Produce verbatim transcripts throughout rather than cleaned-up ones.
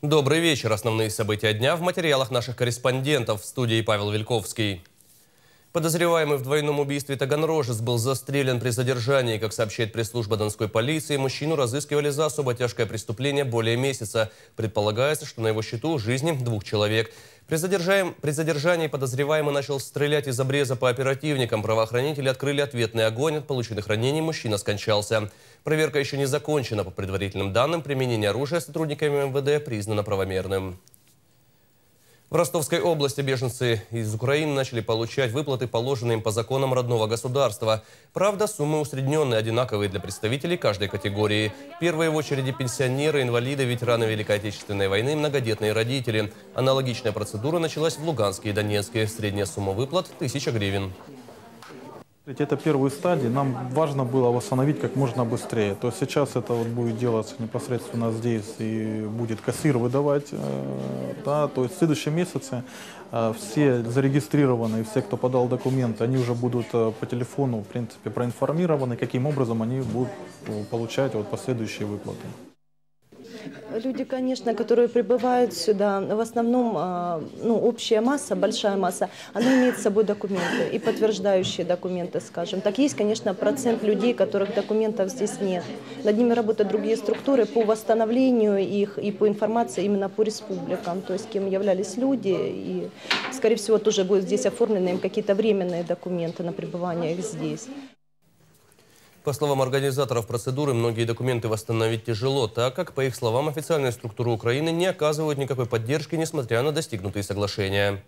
Добрый вечер. Основные события дня в материалах наших корреспондентов. В студии Павел Вельковский. Подозреваемый в двойном убийстве таганрожец был застрелен при задержании. Как сообщает пресс-служба донской полиции, мужчину разыскивали за особо тяжкое преступление более месяца. Предполагается, что на его счету жизни двух человек. При, задержаем... при задержании подозреваемый начал стрелять из обреза по оперативникам. Правоохранители открыли ответный огонь. От полученных ранений мужчина скончался. Проверка еще не закончена. По предварительным данным, применение оружия сотрудниками эм вэ дэ признано правомерным. В Ростовской области беженцы из Украины начали получать выплаты, положенные им по законам родного государства. Правда, суммы усредненные, одинаковые для представителей каждой категории. В первой очереди пенсионеры, инвалиды, ветераны Великой Отечественной войны, многодетные родители. Аналогичная процедура началась в Луганске и Донецке. Средняя сумма выплат – тысяча гривен. Это первые стадии, нам важно было восстановить как можно быстрее. То есть сейчас это вот будет делаться непосредственно здесь и будет кассир выдавать. Да, то есть в следующем месяце все зарегистрированные, все, кто подал документы, они уже будут по телефону, в принципе, проинформированы, каким образом они будут получать вот последующие выплаты. Люди, конечно, которые прибывают сюда, в основном ну, общая масса, большая масса, она имеет с собой документы и подтверждающие документы, скажем. Так есть, конечно, процент людей, которых документов здесь нет. Над ними работают другие структуры по восстановлению их и по информации именно по республикам, то есть кем являлись люди. И, скорее всего, тоже будут здесь оформлены им какие-то временные документы на пребывание их здесь. По словам организаторов процедуры, многие документы восстановить тяжело, так как, по их словам, официальные структуры Украины не оказывают никакой поддержки, несмотря на достигнутые соглашения.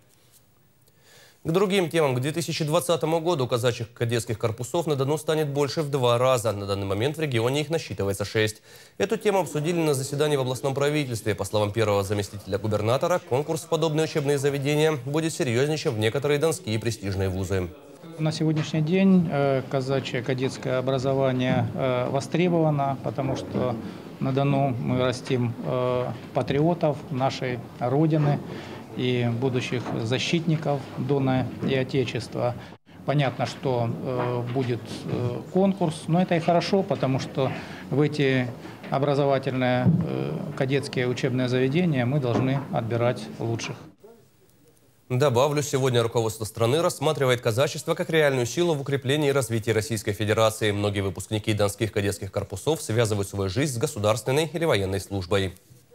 К другим темам. К две тысячи двадцатому году казачьих кадетских корпусов на Дону станет больше в два раза. На данный момент в регионе их насчитывается шесть. Эту тему обсудили на заседании в областном правительстве. По словам первого заместителя губернатора, конкурс в подобные учебные заведения будет серьезнее, чем в некоторые донские престижные вузы. На сегодняшний день казачье кадетское образование востребовано, потому что на Дону мы растим патриотов нашей Родины и будущих защитников Дона и Отечества. Понятно, что будет конкурс, но это и хорошо, потому что в эти образовательные кадетские учебные заведения мы должны отбирать лучших. Добавлю, сегодня руководство страны рассматривает казачество как реальную силу в укреплении и развитии Российской Федерации. Многие выпускники донских кадетских корпусов связывают свою жизнь с государственной или военной службой.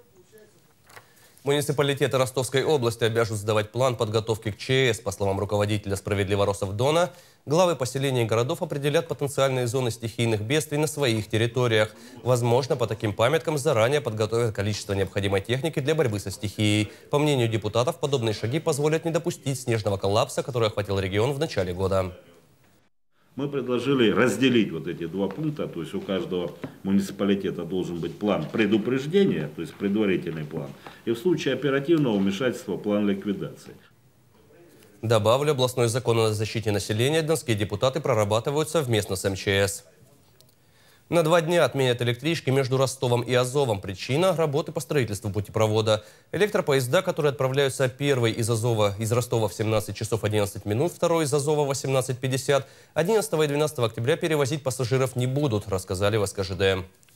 Муниципалитеты Ростовской области обяжут сдавать план подготовки к ЧС. По словам руководителя «Справедливоросов Дона», главы поселений и городов определят потенциальные зоны стихийных бедствий на своих территориях. Возможно, по таким памяткам заранее подготовят количество необходимой техники для борьбы со стихией. По мнению депутатов, подобные шаги позволят не допустить снежного коллапса, который охватил регион в начале года. Мы предложили разделить вот эти два пункта, то есть у каждого муниципалитета должен быть план предупреждения, то есть предварительный план, и в случае оперативного вмешательства план ликвидации. Добавлю, областной закон о защите населения донские депутаты прорабатывают совместно с эм че эс. На два дня отменят электрички между Ростовом и Азовом. Причина – работы по строительству путепровода. Электропоезда, которые отправляются первый из Азова, из Ростова в семнадцать часов одиннадцать минут, второй из Азова в восемнадцать пятьдесят, одиннадцатого и двенадцатого октября перевозить пассажиров не будут, рассказали в эс ка жэ дэ.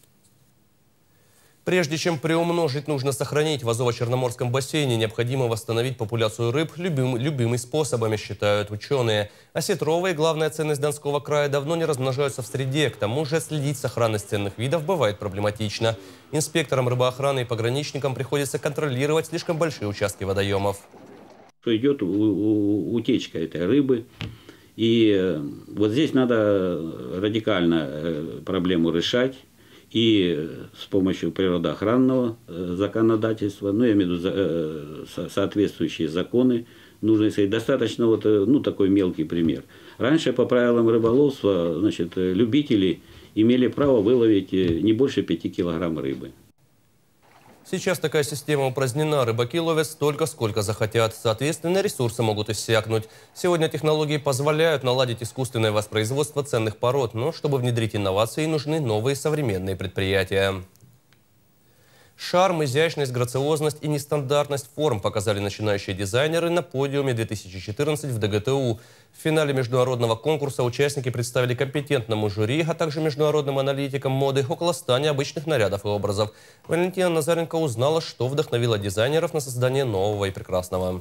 Прежде чем приумножить, нужно сохранить. В Азово-Черноморском бассейне необходимо восстановить популяцию рыб любым, любыми способами, считают ученые. Осетровые, главная ценность Донского края, давно не размножаются в среде. К тому же следить сохранность ценных видов бывает проблематично. Инспекторам рыбоохраны и пограничникам приходится контролировать слишком большие участки водоемов. Идет утечка этой рыбы. И вот здесь надо радикально проблему решать. И с помощью природоохранного законодательства, ну, я имею в виду соответствующие законы, нужно искать. Достаточно вот, ну, такой мелкий пример. Раньше по правилам рыболовства, значит, любители имели право выловить не больше пяти килограмм рыбы. Сейчас такая система упразднена. Рыбаки ловят столько, сколько захотят. Соответственно, ресурсы могут иссякнуть. Сегодня технологии позволяют наладить искусственное воспроизводство ценных пород. Но чтобы внедрить инновации, нужны новые современные предприятия. Шарм, изящность, грациозность и нестандартность форм показали начинающие дизайнеры на подиуме две тысячи четырнадцать в ДГТУ. В финале международного конкурса участники представили компетентному жюри, а также международным аналитикам моды около ста необычных нарядов и образов. Валентина Назаренко узнала, что вдохновило дизайнеров на создание нового и прекрасного.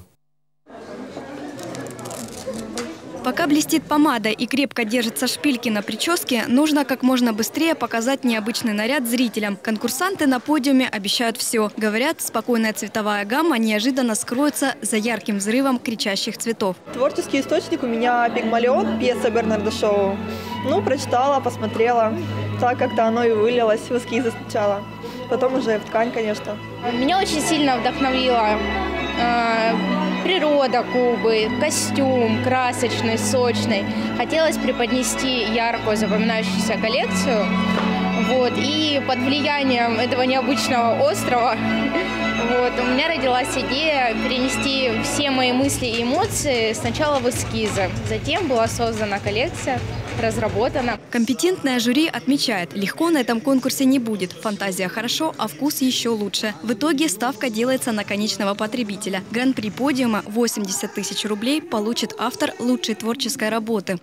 Пока блестит помада и крепко держатся шпильки на прическе, нужно как можно быстрее показать необычный наряд зрителям. Конкурсанты на подиуме обещают все. Говорят, спокойная цветовая гамма неожиданно скроется за ярким взрывом кричащих цветов. Творческий источник у меня «Пигмалион», пьеса Бернарда Шоу. Ну, прочитала, посмотрела. Так как-то оно и вылилось в эскизы сначала. Потом уже в ткань, конечно. Меня очень сильно вдохновила э, природа Кубы, костюм красочный, сочный. Хотелось преподнести яркую, запоминающуюся коллекцию. Вот, и под влиянием этого необычного острова вот, у меня родилась идея перенести все мои мысли и эмоции сначала в эскизы. Затем была создана коллекция, разработана. Компетентное жюри отмечает, легко на этом конкурсе не будет. Фантазия хорошо, а вкус еще лучше. В итоге ставка делается на конечного потребителя. Гран-при подиума восемьдесят тысяч рублей получит автор лучшей творческой работы.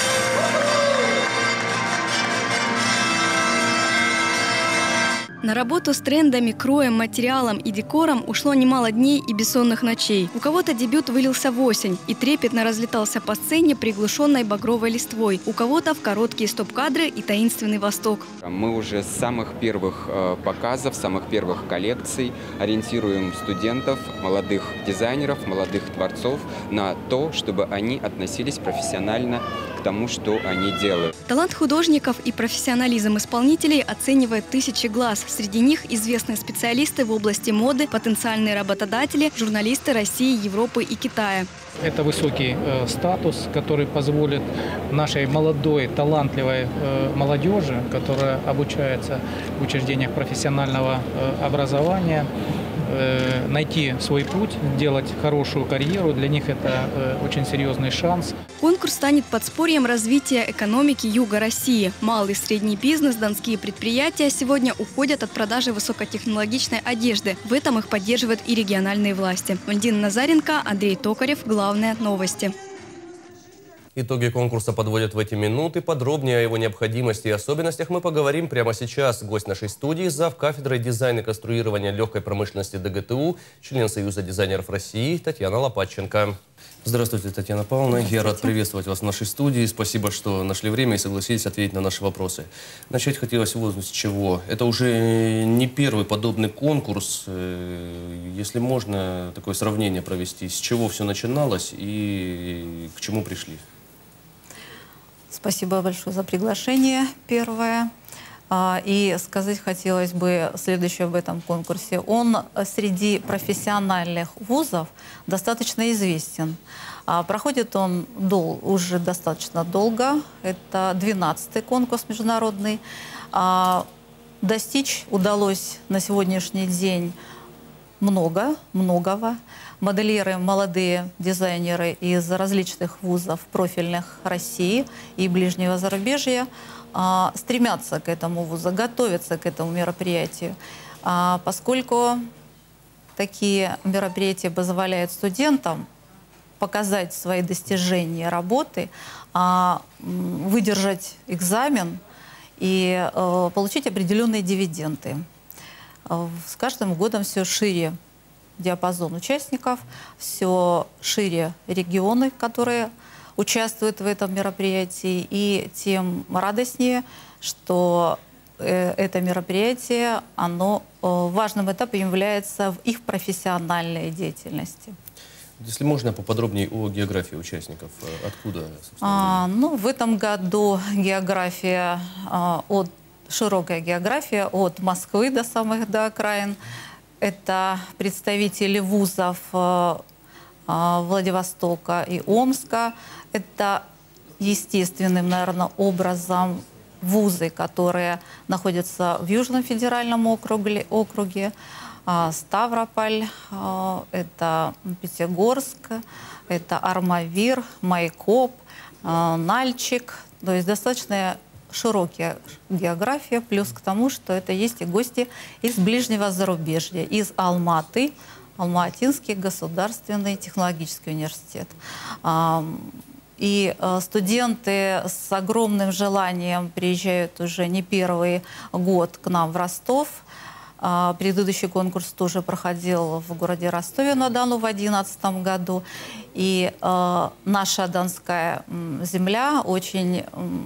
На работу с трендами, кроем, материалом и декором ушло немало дней и бессонных ночей. У кого-то дебют вылился в осень и трепетно разлетался по сцене приглушенной багровой листвой. У кого-то в короткие стоп-кадры и таинственный восток. Мы уже с самых первых показов, самых первых коллекций ориентируем студентов, молодых дизайнеров, молодых творцов на то, чтобы они относились профессионально к тому, что они делают. Талант художников и профессионализм исполнителей оценивает тысячи глаз. Среди них известные специалисты в области моды, потенциальные работодатели, журналисты России, Европы и Китая. Это высокий э, статус, который позволит нашей молодой, талантливой э, молодежи, которая обучается в учреждениях профессионального э, образования, э, найти свой путь, делать хорошую карьеру. Для них это э, очень серьезный шанс. Конкурс станет подспорьем развития экономики Юга России. Малый и средний бизнес, донские предприятия сегодня уходят от продажи высокотехнологичной одежды. В этом их поддерживают и региональные власти. Валентина Назаренко, Андрей Токарев. Главные новости. Итоги конкурса подводят в эти минуты. Подробнее о его необходимости и особенностях мы поговорим прямо сейчас. Гость нашей студии – зав. Кафедрой дизайна и конструирования легкой промышленности ДГТУ, член Союза дизайнеров России Татьяна Лопатченко. Здравствуйте, Татьяна Павловна. Я рад приветствовать вас в нашей студии. Спасибо, что нашли время и согласились ответить на наши вопросы. Начать хотелось вот с чего. Это уже не первый подобный конкурс. Если можно такое сравнение провести, с чего все начиналось и к чему пришли? Спасибо большое за приглашение, первое. И сказать хотелось бы следующее об этом конкурсе. Он среди профессиональных вузов достаточно известен. Проходит он дол- уже достаточно долго. Это двенадцатый конкурс международный. Достичь удалось на сегодняшний день много, многого. Модельеры, молодые дизайнеры из различных вузов профильных России и ближнего зарубежья а, стремятся к этому вузу, готовятся к этому мероприятию, а, поскольку такие мероприятия позволяют студентам показать свои достижения работы, а, выдержать экзамен и а, получить определенные дивиденды. С каждым годом все шире диапазон участников, все шире регионы, которые участвуют в этом мероприятии, и тем радостнее, что это мероприятие, оно важным этапом является в их профессиональной деятельности. Если можно, поподробнее о географии участников. Откуда, а, ну, в этом году география а, от широкая география от Москвы до самых до окраин. Это представители вузов э, э, Владивостока и Омска. Это естественным, наверное, образом вузы, которые находятся в Южном федеральном округе, округе э, Ставрополь, э, это Пятигорск, это Армавир, Майкоп, э, Нальчик. То есть достаточно широкая география, плюс к тому, что это есть и гости из ближнего зарубежья, из Алматы, Алма-Атинский государственный технологический университет. И студенты с огромным желанием приезжают уже не первый год к нам в Ростов. Предыдущий конкурс тоже проходил в городе Ростове-на-Дону в две тысячи одиннадцатом году. И э, наша донская земля очень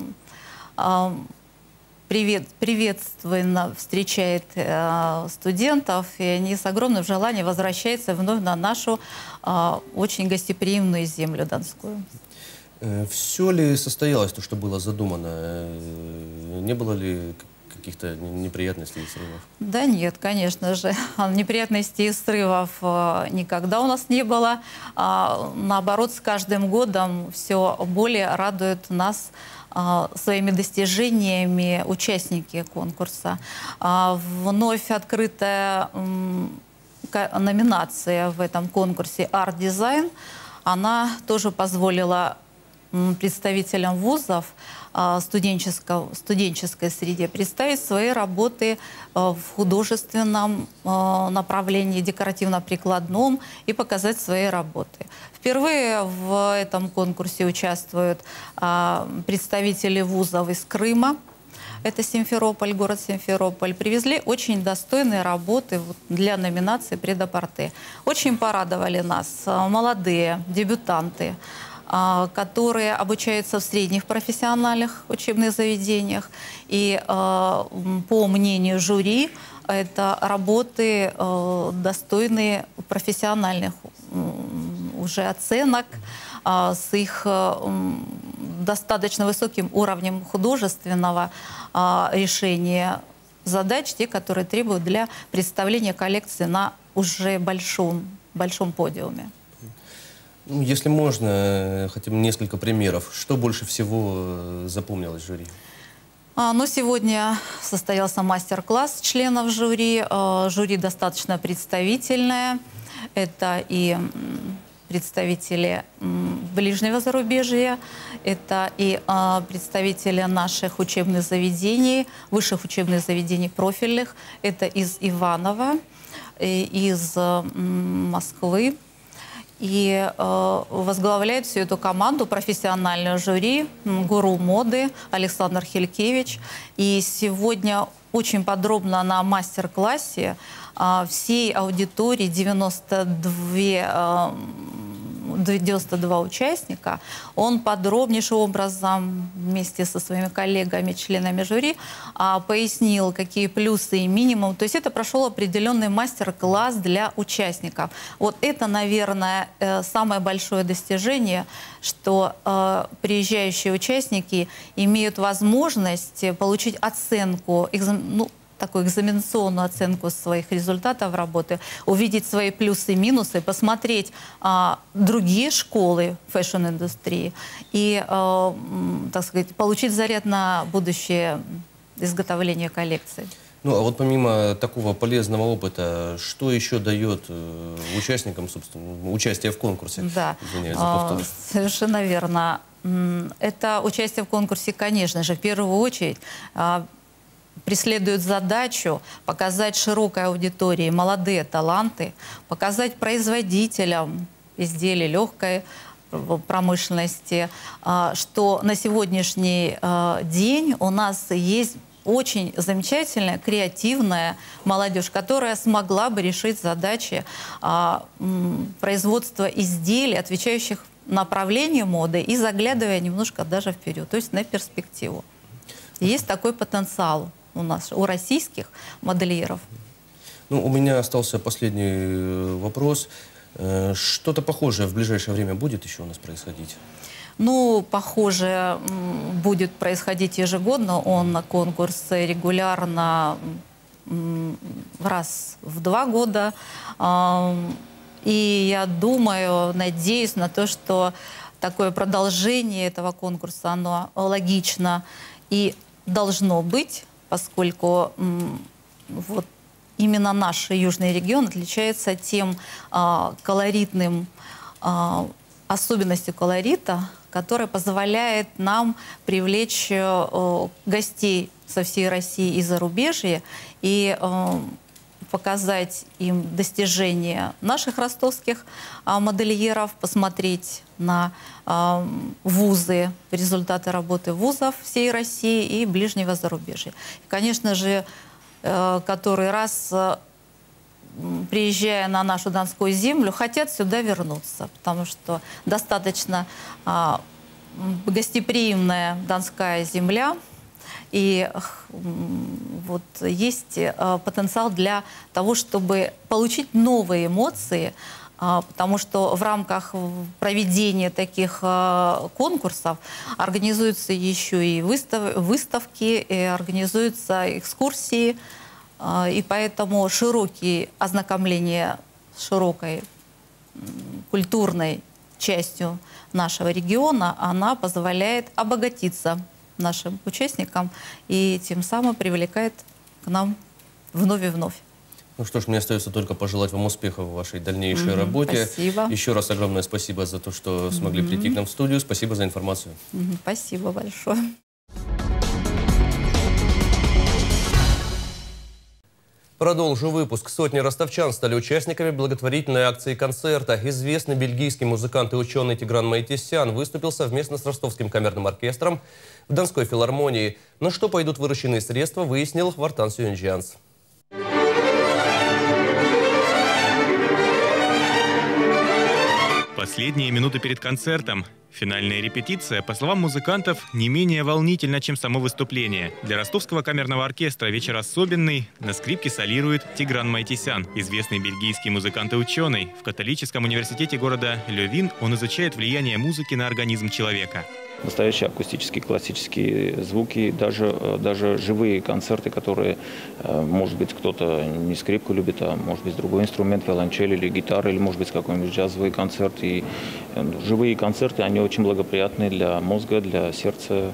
э, привет, приветственно встречает э, студентов, и они с огромным желанием возвращаются вновь на нашу э, очень гостеприимную землю донскую. Все ли состоялось то, что было задумано? Не было ли каких-то неприятностей и срывов? Да нет, конечно же. Неприятностей и срывов никогда у нас не было. Наоборот, с каждым годом все более радует нас своими достижениями участники конкурса. Вновь открытая номинация в этом конкурсе «Арт-дизайн», она тоже позволила представителям вузов студенческого, студенческой среде представить свои работы в художественном направлении, декоративно-прикладном, и показать свои работы. Впервые в этом конкурсе участвуют представители вузов из Крыма. Это Симферополь, город Симферополь. Привезли очень достойные работы для номинации «Предапорте». Очень порадовали нас молодые дебютанты, которые обучаются в средних профессиональных учебных заведениях. И по мнению жюри, это работы достойные профессиональных уже оценок, с их достаточно высоким уровнем художественного решения задач, те, которые требуют для представления коллекции на уже большом, большом подиуме. Ну, если можно, хотя бы несколько примеров. Что больше всего запомнилось жюри? А, ну, сегодня состоялся мастер-класс членов жюри. А, жюри достаточно представительное. Это и представители ближнего зарубежья, это и а, представители наших учебных заведений, высших учебных заведений профильных. Это из Иваново, из Москвы. И э, возглавляет всю эту команду профессиональную жюри, гуру моды Александр Хилькевич. И сегодня очень подробно на мастер-классе э, всей аудитории девяносто два, девяносто два участника, он подробнейшим образом вместе со своими коллегами, членами жюри, пояснил, какие плюсы и минимум. То есть это прошел определенный мастер-класс для участников. Вот это, наверное, самое большое достижение, что приезжающие участники имеют возможность получить оценку, ну, такую экзаменационную оценку своих результатов работы, увидеть свои плюсы и минусы, посмотреть а, другие школы фэшн-индустрии и, а, так сказать, получить заряд на будущее изготовление коллекции. Ну, а вот помимо такого полезного опыта, что еще дает э, участникам, собственно, участие в конкурсе? Да, Извиняюсь за повтор. Совершенно верно. Это участие в конкурсе, конечно же, в первую очередь, преследует задачу показать широкой аудитории молодые таланты, показать производителям изделий легкой промышленности, что на сегодняшний день у нас есть очень замечательная, креативная молодежь, которая смогла бы решить задачи производства изделий, отвечающих направлению моды и заглядывая немножко даже вперед, то есть на перспективу. Есть такой потенциал у нас, у российских модельеров. Ну, у меня остался последний вопрос. Что-то похожее в ближайшее время будет еще у нас происходить? Ну, похоже, будет происходить ежегодно. Он на конкурс регулярно раз в два года. И я думаю, надеюсь на то, что такое продолжение этого конкурса, оно логично и должно быть, поскольку вот именно наш южный регион отличается тем а, колоритным, а, особенностью колорита, который позволяет нам привлечь э, гостей со всей России и зарубежья и э, показать им достижения наших ростовских э, модельеров, посмотреть на э, вузы, результаты работы вузов всей России и ближнего зарубежья. И, конечно же, э, который раз, э, приезжая на нашу Донскую землю, хотят сюда вернуться, потому что достаточно э, гостеприимная Донская земля, и вот есть потенциал для того, чтобы получить новые эмоции, потому что в рамках проведения таких конкурсов организуются еще и выстав, выставки, и организуются экскурсии, и поэтому широкие ознакомления с широкой культурной частью нашего региона, она позволяет обогатиться нашим участникам и тем самым привлекает к нам вновь и вновь. Ну что ж, мне остается только пожелать вам успехов в вашей дальнейшей mm-hmm, работе. Спасибо. Еще раз огромное спасибо за то, что смогли mm-hmm. прийти к нам в студию. Спасибо за информацию. Mm-hmm, спасибо большое. Продолжу выпуск. Сотни ростовчан стали участниками благотворительной акции концерта. Известный бельгийский музыкант и ученый Тигран Майтисян выступил совместно с Ростовским камерным оркестром в Донской филармонии. На что пойдут вырученные средства, выяснил Вартан Сюенджианс. Последние минуты перед концертом. Финальная репетиция, по словам музыкантов, не менее волнительна, чем само выступление. Для Ростовского камерного оркестра вечер особенный. На скрипке солирует Тигран Майтисян, известный бельгийский музыкант и ученый. В католическом университете города Лёвин он изучает влияние музыки на организм человека. Настоящие акустические, классические звуки, даже, даже живые концерты, которые, может быть, кто-то не скрипку любит, а может быть, другой инструмент, виолончель или гитара, или, может быть, какой-нибудь джазовый концерт. И живые концерты, они очень благоприятны для мозга, для сердца.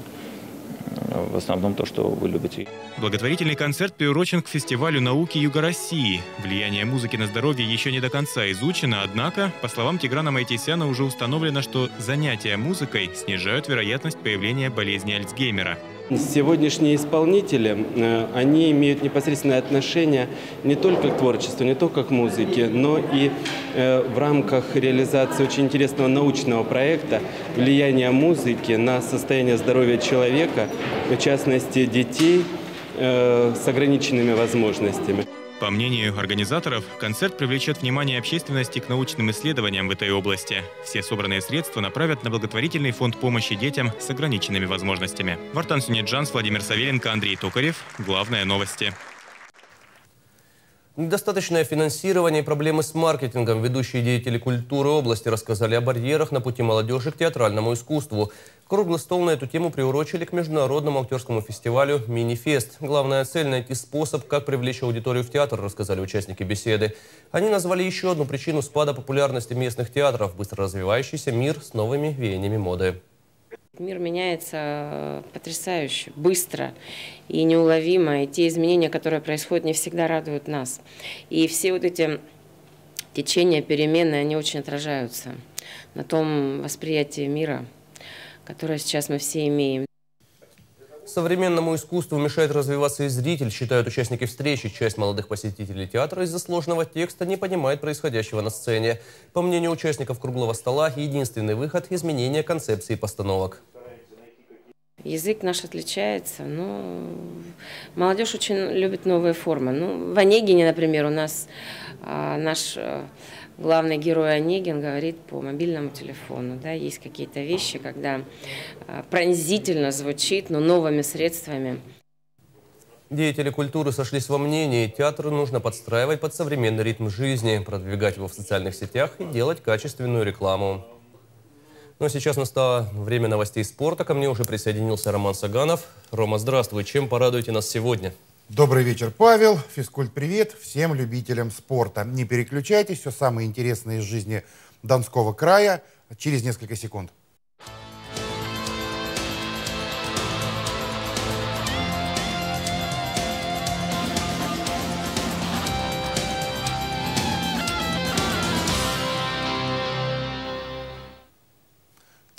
В основном то, что вы любите. Благотворительный концерт приурочен к фестивалю науки Юга России. Влияние музыки на здоровье еще не до конца изучено, однако, по словам Тиграна Майтисяна, уже установлено, что занятия музыкой снижают вероятность появления болезни Альцгеймера. Сегодняшние исполнители, они имеют непосредственное отношение не только к творчеству, не только к музыке, но и в рамках реализации очень интересного научного проекта влияние музыки на состояние здоровья человека, в частности детей с ограниченными возможностями. По мнению организаторов, концерт привлечет внимание общественности к научным исследованиям в этой области. Все собранные средства направят на благотворительный фонд помощи детям с ограниченными возможностями. Вартан Сюенджианс, Владимир Савеленко, Андрей Токарев. Главное новости. Недостаточное финансирование и проблемы с маркетингом. Ведущие деятели культуры области рассказали о барьерах на пути молодежи к театральному искусству. Круглый стол на эту тему приурочили к международному актерскому фестивалю «Мини-фест». Главная цель – найти способ, как привлечь аудиторию в театр, рассказали участники беседы. Они назвали еще одну причину спада популярности местных театров – быстро развивающийся мир с новыми веяниями моды. Мир меняется потрясающе, быстро и неуловимо. И те изменения, которые происходят, не всегда радуют нас. И все вот эти течения, перемены, они очень отражаются на том восприятии мира, которое сейчас мы все имеем. Современному искусству мешает развиваться и зритель, считают участники встречи. Часть молодых посетителей театра из-за сложного текста не понимает происходящего на сцене. По мнению участников круглого стола, единственный выход – изменение концепции постановок. Язык наш отличается, но молодежь очень любит новые формы. Ну, в Онегине, например, у нас а, наш а, главный герой Онегин говорит по мобильному телефону. Да, есть какие-то вещи, когда а, пронзительно звучит, но новыми средствами. Деятели культуры сошлись во мнении. Театру нужно подстраивать под современный ритм жизни, продвигать его в социальных сетях и делать качественную рекламу. Ну а сейчас настало время новостей спорта. Ко мне уже присоединился Роман Саганов. Рома, здравствуй. Чем порадуете нас сегодня? Добрый вечер, Павел. Физкульт-привет всем любителям спорта. Не переключайтесь, все самое интересное из жизни Донского края через несколько секунд.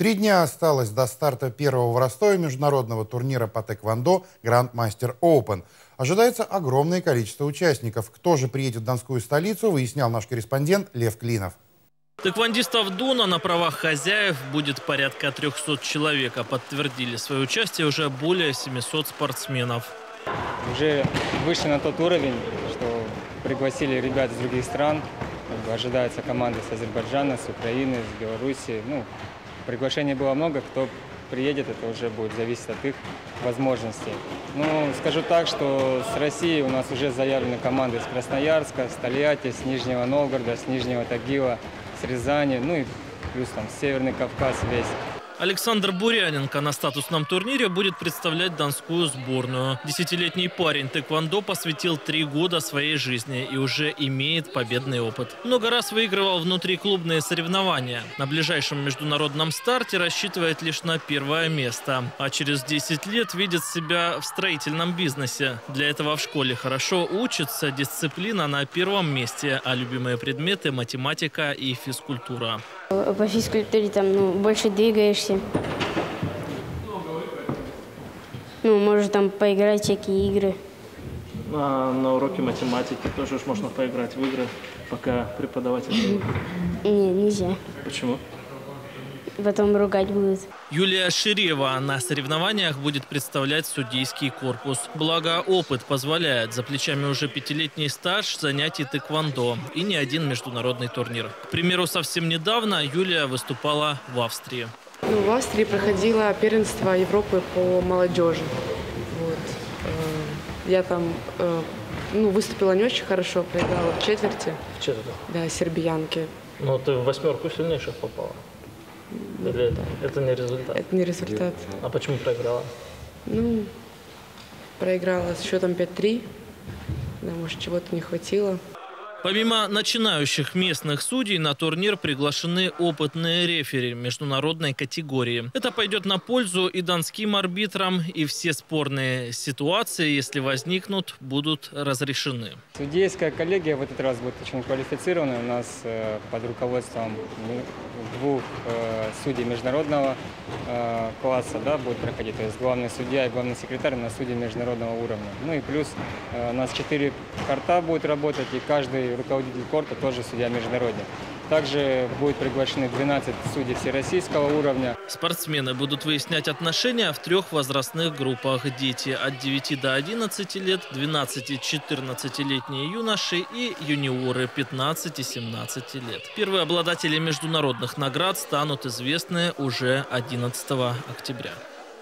Три дня осталось до старта первого в Ростове международного турнира по тэквондо Грандмастер Оупен. Ожидается огромное количество участников. Кто же приедет в Донскую столицу, выяснял наш корреспондент Лев Клинов. Тэквондистов Дона на правах хозяев будет порядка трёхсот человек, а подтвердили свое участие уже более семисот спортсменов. Уже вышли на тот уровень, что пригласили ребят из других стран. Ожидаются команды с Азербайджана, с Украины, с Беларуси. Ну, приглашений было много, кто приедет, это уже будет зависеть от их возможностей. Ну, скажу так, что с России у нас уже заявлены команды с Красноярска, с Тольятти, с Нижнего Новгорода, с Нижнего Тагила, с Рязани, ну и плюс там Северный Кавказ весь. Александр Буряненко на статусном турнире будет представлять донскую сборную. Десятилетний парень тэквондо посвятил три года своей жизни и уже имеет победный опыт. Много раз выигрывал внутриклубные соревнования. На ближайшем международном старте рассчитывает лишь на первое место. А через десять лет видит себя в строительном бизнесе. Для этого в школе хорошо учится, дисциплина на первом месте, а любимые предметы – математика и физкультура. По физкультуре там ну, больше двигаешься. Ну, можно там поиграть в всякие игры. А на уроке математики тоже уж можно поиграть в игры, пока преподаватель... Не, нельзя. Почему? Потом ругать будут. Юлия Ширева на соревнованиях будет представлять судейский корпус. Благо, опыт позволяет. За плечами уже пятилетний стаж занятий тэквондо и не один международный турнир. К примеру, совсем недавно Юлия выступала в Австрии. Ну, в Австрии проходило первенство Европы по молодежи. Вот. Я там ну, выступила не очень хорошо, проиграла в четверти. В четверти? Да, сербиянки. Ну, ты в восьмерку сильнейших попала. Или это, это не результат? Это не результат. А почему проиграла? Ну, проиграла с счетом пять-три. Да, может, чего-то не хватило. Помимо начинающих местных судей, на турнир приглашены опытные рефери международной категории. Это пойдет на пользу и донским арбитрам, и все спорные ситуации, если возникнут, будут разрешены. Судейская коллегия в этот раз будет очень квалифицирована. У нас э, под руководством двух э, судей международного э, класса да, будет проходить. То есть главный судья и главный секретарь на судей международного уровня. Ну и плюс э, у нас четыре корта будет работать, и каждый руководитель корта тоже судья международный. Также будет приглашены двенадцать судей всероссийского уровня. Спортсмены будут выяснять отношения в трех возрастных группах. Дети от девяти до одиннадцати лет, двенадцати-четырнадцатилетние юноши и юниоры пятнадцати-семнадцати лет. Первые обладатели международных наград станут известны уже одиннадцатого октября.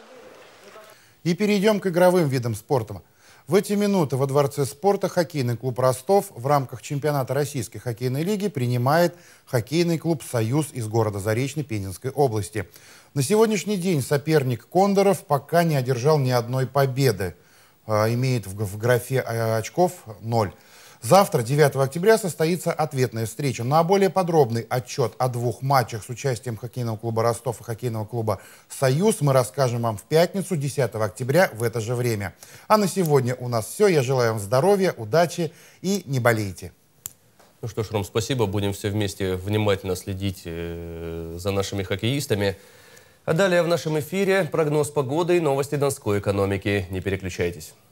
И перейдем к игровым видам спорта. В эти минуты во Дворце спорта хоккейный клуб «Ростов» в рамках чемпионата Российской хоккейной лиги принимает хоккейный клуб «Союз» из города Заречный Пензенской области. На сегодняшний день соперник «Кондоров» пока не одержал ни одной победы. Имеет в графе очков ноль. Завтра, девятого октября, состоится ответная встреча. Ну а более подробный отчет о двух матчах с участием хоккейного клуба «Ростов» и хоккейного клуба «Союз» мы расскажем вам в пятницу, десятого октября, в это же время. А на сегодня у нас все. Я желаю вам здоровья, удачи и не болейте. Ну что ж, Ром, спасибо. Будем все вместе внимательно следить за нашими хоккеистами. А далее в нашем эфире прогноз погоды и новости донской экономики. Не переключайтесь.